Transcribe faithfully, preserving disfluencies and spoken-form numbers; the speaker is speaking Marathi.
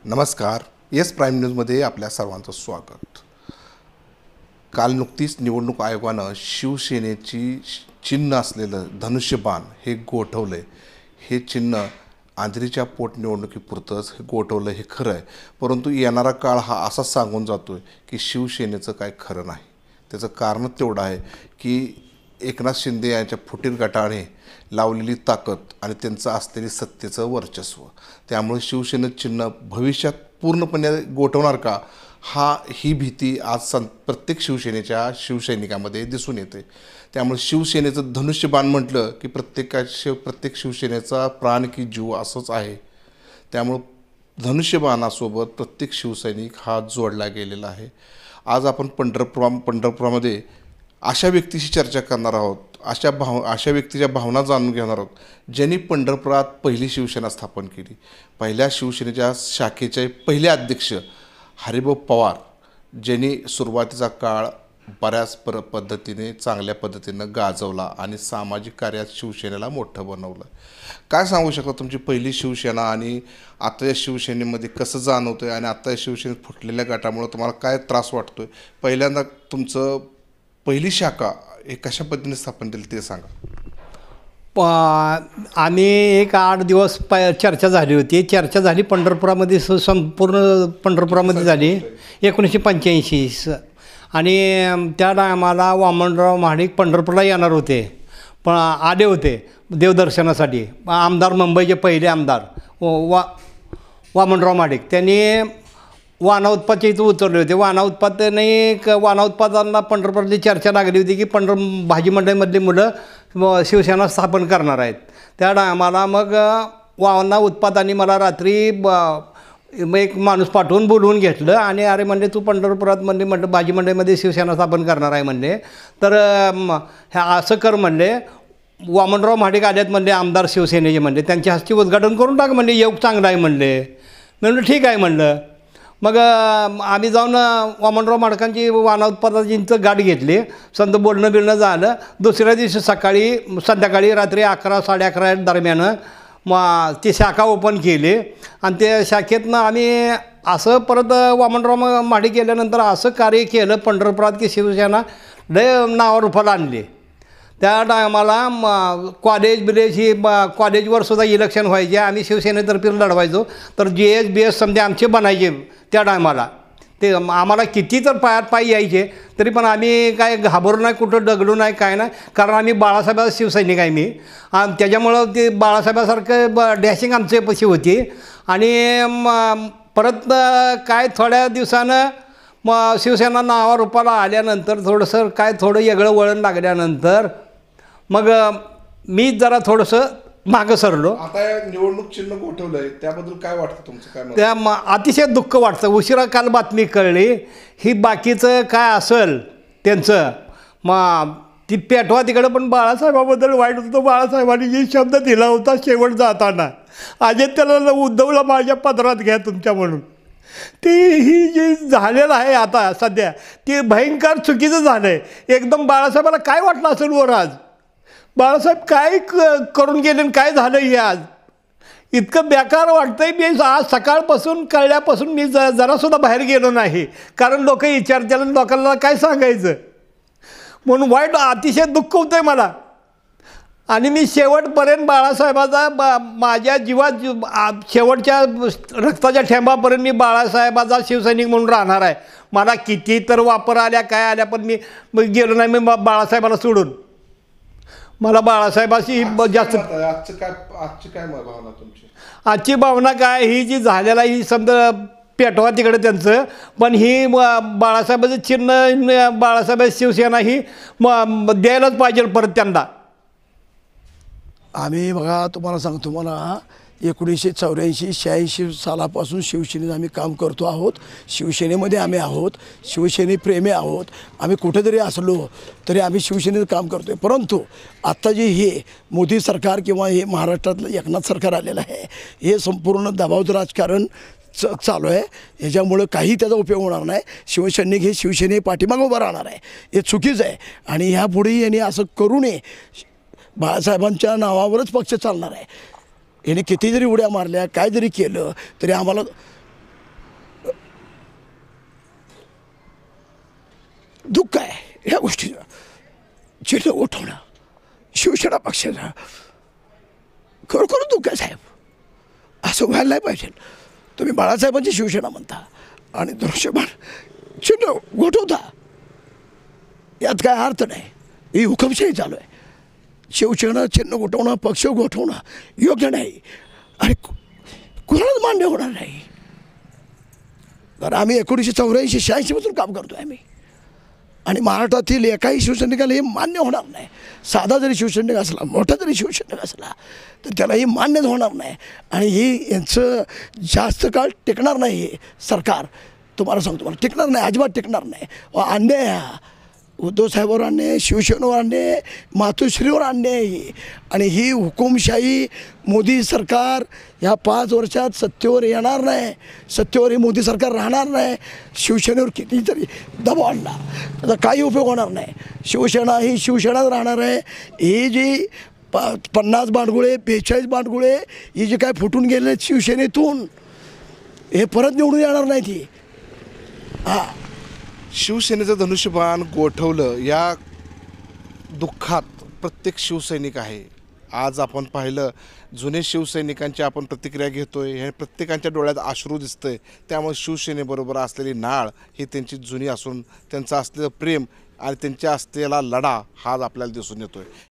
नमस्कार. येस प्राईम न्यूजमध्ये आपल्या सर्वांचं स्वागत. काल नुकतीच निवडणूक आयोगानं शिवसेनेची चिन्ह असलेलं धनुष्यबाण हे गोठवलं. हे चिन्ह आंध्रीच्या पोटनिवडणुकीपुरतंच हे गोठवलं हे खरं आहे, परंतु येणारा काळ हा असाच सांगून जातो आहे की शिवसेनेचं काय खरं नाही. त्याचं कारण तेवढं आहे की एकनाथ शिंदे यांच्या फुटीर गटाने लावलेली ताकद आणि त्यांचं असलेली सत्तेचं वर्चस्व, त्यामुळे शिवसेनेचं चिन्ह भविष्यात पूर्णपणे गोठवणार का हा ही भीती आज सं प्रत्येक शिवसेनेच्या शिवसैनिकामध्ये दिसून येते. त्यामुळे शिवसेनेचं धनुष्यबाण म्हटलं की प्रत्येकाशी प्रत्येक शिवसेनेचा प्राण की जीव असंच आहे. त्यामुळं धनुष्यबाणासोबत प्रत्येक शिवसैनिक हा जोडला गेलेला आहे. आज आपण पंढरपुरा पंढरपुरामध्ये अशा व्यक्तीशी चर्चा करणार आहोत, अशा भाव अशा व्यक्तीच्या भावना जाणून घेणार आहोत ज्यांनी पंढरपुरात पहिली शिवसेना स्थापन केली. पहिल्या शिवसेनेच्या शाखेचे पहिले अध्यक्ष हरिभाऊ पवार, ज्यांनी सुरुवातीचा काळ बऱ्याच पर पद्धतीने चांगल्या पद्धतीनं गाजवला आणि सामाजिक कार्यात शिवसेनेला मोठं बनवलं. काय सांगू शकता तुमची पहिली शिवसेना आणि आता या शिवसेनेमध्ये कसं जाणवतं आहे आणि आता या शिवसेनेत फुटलेल्या गटामुळे तुम्हाला काय त्रास वाटतो आहे? पहिल्यांदा तुमचं पहिली शाखा हे कशा पद्धतीने स्थापन केली ते सांगा. प आम्ही एक आठ दिवस प चर्चा झाली होती. चर्चा झाली पंढरपुरामध्ये, स संपूर्ण पंढरपुरामध्ये झाली एकोणीसशे पंच्याऐंशी स आणि त्या टायमाला वामनराव महाडिक पंढरपूरला येणार होते, पण आले होते देवदर्शनासाठी. आमदार, मुंबईचे पहिले आमदार वा वामनराव महाडिक, त्यांनी वाना उत्पादच्या इथं उतरले होते. वाना उत्पादने वाना उत्पादनांना पंढरपुरातली चर्चा लागली होती की पंढर भाजी मंडईमधली मुलं शिवसेना स्थापन करणार आहेत. त्या टायमाला मग वाना उत्पादनाने मला रात्री ब एक माणूस पाठवून बोलवून घेतलं आणि अरे म्हणले तू पंढरपुरात म्हणले म्हटलं भाजी मंडईमध्ये शिवसेना स्थापन करणार आहे म्हणले, तर ह्या असं कर म्हणले. वामनराव महाडिक आल्यात म्हणले आमदार शिवसेनेचे म्हणले, त्यांच्या हस्ते उद्घाटन करून टाक म्हणले, योग चांगला आहे म्हणले. म्हणलं ठीक आहे म्हणलं. मग आम्ही जाऊन वामनराव महाडिकांची वाना उत्पादनाची गाठ घेतली. समजा बोलणं बिलणं झालं. दुसऱ्या दिवशी सकाळी संध्याकाळी रात्री अकरा साडे अकरा दरम्यान मग ती शाखा ओपन केली आणि त्या शाखेतनं आम्ही असं परत वामनराव महाडिक गेल्यानंतर असं कार्य केलं पंढरपुरात की शिवसेना लय नावावर रुपाला आणली. त्या टायमाला म कॉलेज बिलेज ही ब कॉलेजवर सुद्धा इलेक्शन व्हायचे, आम्ही शिवसेनेतर्फे लढवायचो. तर जे एस बी एस समजे आमचे बनायचे त्या टायमाला. ते आम्हाला किती तर पायात पाय यायचे तरी पण आम्ही काय घाबरू नाही, कुठं डगलू नाही, काय नाही, कारण आम्ही बाळासाहेब शिवसैनिक आहे मी. आणि त्याच्यामुळं ते बाळासाहेबासारखं ब डॅशिंग आमचे पशी होती. आणि म परत काय थोड्या दिवसानं मग शिवसेना नावा रूपाला आल्यानंतर थोडंसं काय थोडं वेगळं वळण लागल्यानंतर मग मी जरा थोडंसं मागं सरलो. आता निवडणूक चिन्ह गोठवलं आहे त्याबद्दल काय वाटतं तुमचं? काय त्या म अतिशय दुःख वाटतं. उशिरा काल बातमी कळली ही बाकीचं काय असेल त्यांचं मग ती पेटवा तिकडं, पण बाळासाहेबाबद्दल वाईट होतं. बाळासाहेबांनी जी शब्द दिला होता शेवट जाताना, अजय त्याला उद्धवला माझ्या पदरात घ्या तुमच्या म्हणून, ती ही जी झालेलं आहे आता सध्या ती भयंकर चुकीचं झालं आहे. एकदम बाळासाहेबाला काय वाटलं असेल वर आज, बाळासाहेब काय क करून गेले आणि काय झालं हे आज, इतकं बेकार वाटतं आहे. मी आज सकाळपासून कळल्यापासून मी ज जरासुद्धा बाहेर गेलो नाही, कारण लोक विचारतील लोकांना काय सांगायचं म्हणून वाईट अतिशय दुःख होतं आहे मला. आणि मी शेवटपर्यंत बाळासाहेबाचा बा माझ्या जीवात शेवटच्या रक्ताच्या ठेंबापर्यंत मी बाळासाहेबाचा शिवसैनिक म्हणून राहणार आहे. मला किती तर वापर आल्या काय आल्या पण मी गेलो नाही मी बाळासाहेबाला सोडून. मला बाळासाहेबाशी जास्त आजचं काय आजची काय भावना तुमची? आजची भावना काय, ही जी झालेला ही समजा पेटवा तिकडे त्यांचं, पण ही बाळासाहेबाचं चिन्ह बाळासाहेब शिवसेना ही म द्यायलाच पाहिजे परत त्यांना. आम्ही बघा तुम्हाला सांगतो, मला एकोणीसशे चौऱ्याऐंशी शहाऐंशी सालापासून शिवसेनेत आम्ही काम करतो आहोत. शिवसेनेमध्ये आम्ही आहोत, शिवसेनेप्रेमी आहोत. आम्ही कुठेतरी असलो तरी आम्ही शिवसेनेत काम करतो आहे. परंतु आत्ता जे हे मोदी सरकार किंवा हे महाराष्ट्रातलं एकनाथ सरकार आलेलं आहे, हे संपूर्ण दबावचं राजकारण च चालू आहे. ह्याच्यामुळं काही त्याचा उपयोग होणार नाही. शिवसैनिक हे शिवसेने पाठीमागं उभं राहणार आहे, हे चुकीचं आहे. आणि ह्यापुढेही यांनी असं करू नये. बाळासाहेबांच्या नावावरच पक्ष चालणार आहे. याने किती जरी उड्या मारल्या काय जरी केलं तरी आम्हाला दुःख आहे ह्या गोष्टीचं. चिन्ह उठवणं शिवसेना पक्षाचं खरोखर दुःख आहे साहेब. असं व्हायला नाही पाहिजे. तुम्ही बाळासाहेबांची शिवसेना म्हणता आणि धनुष्यबाण चिन्ह गोठवता, यात काय अर्थ नाही. ही हुकुमशाही चालू आहे. शिवसेना चिन्ह गोठवणं, पक्ष गोठवणं योग्य नाही आणि कोणालाच मान्य होणार नाही. तर आम्ही एकोणीसशे चौऱ्याऐंशी शहाऐंशीपासून काम करतो आहे आम्ही, आणि महाराष्ट्रातील एकाही शिवसैनिकाला हे मान्य होणार नाही. साधा जरी शिवसैनिक असला, मोठा जरी शिवसैनिक असला, तर त्याला ही मान्यच होणार नाही. आणि ही यांचं जास्त काळ टिकणार नाही. हे सरकार तुम्हाला सांगतो, मला टिकणार नाही, अजिबात टिकणार नाही. अन्याय हा उद्धव साहेबांवर अन्याय, शिवसेनेवर अन्याय, मातोश्रीवर अन्याय ही. आणि ही हुकुमशाही मोदी सरकार ह्या पाच वर्षात सत्तेवर येणार नाही. सत्तेवर ही मोदी सरकार राहणार नाही. शिवसेनेवर किती तरी दबाव आणला त्याचा काही उपयोग होणार नाही. शिवसेना ही शिवसेनाच राहणार आहे. ही जी प पन्नास बांडगुळे, बेचाळीस बांडगुळे ही जे काय फुटून गेले शिवसेनेतून, हे परत निवडून येणार नाही. ती हां शिवसेनेचं धनुष्यबाण गोठवलं या दुःखात प्रत्येक शिवसैनिक आहे. आज आपण पाहिलं जुने शिवसैनिकांची आपण प्रतिक्रिया घेतोय, हे प्रत्येकांच्या डोळ्यात अश्रू दिसतंय. त्यामुळे शिवसेनेबरोबर असलेली नाळ ही त्यांची जुनी असून त्यांचं असलेलं प्रेम आणि त्यांच्या असलेला लढा हा आपल्याला दिसून येतोय.